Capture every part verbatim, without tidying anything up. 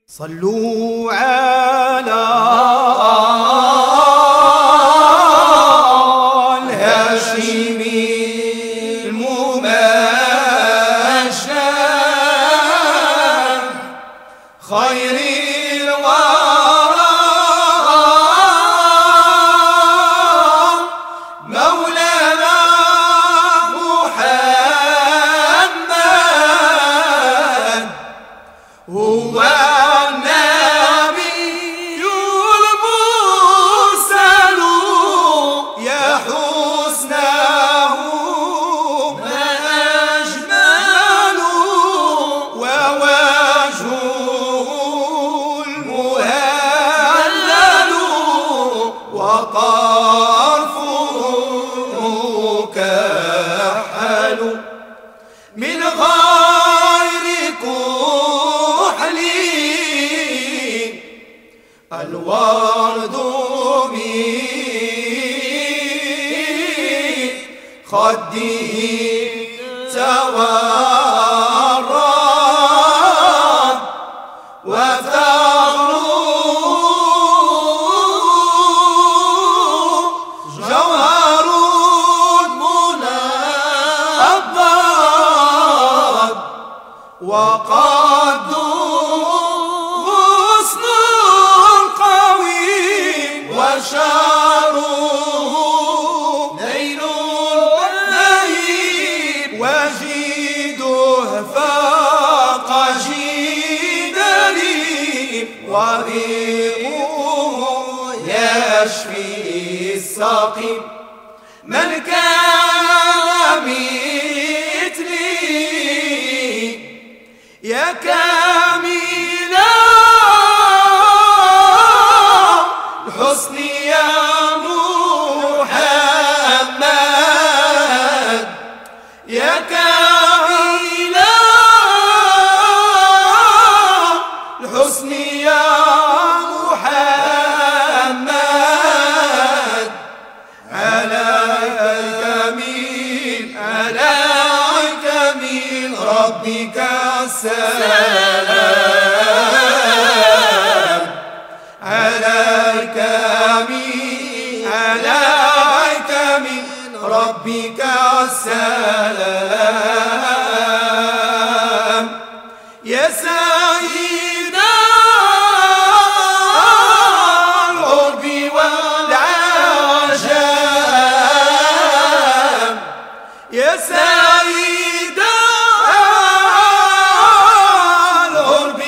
صلوا على الهاشمي الممجد خير الورى مولانا محمد هو من غير كحل الورد من خده تورد وثغر جوهر منضد وقد غصن قوي وشعره ليل لهيب وجيده فاق جدري وريقه يشفي السقيم من كان مثلي يا كاملا الحسن يا محمد يا كاملا الحسن يا محمد عليك من عليك من ربك السلام عليك من عليك من ربك السلام يا سيدنا العرب والعجم يا سيدنا العرب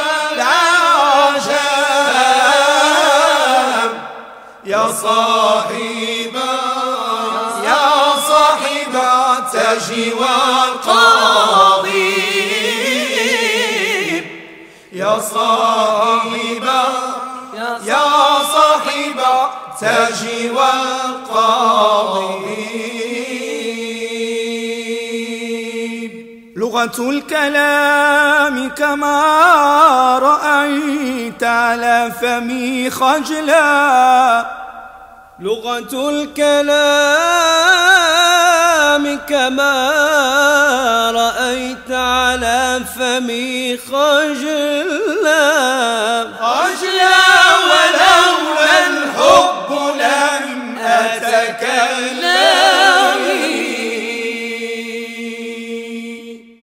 والعجم يا صاحب يا صاحب التاج والقضيب يا صاحب يا صاحب التاج والقضيب لغة الكلام كما رأيت على فمي خجلا لغة الكلام كما رأيت على فمي خجلا خجلا ولولا الحب لم أتكلم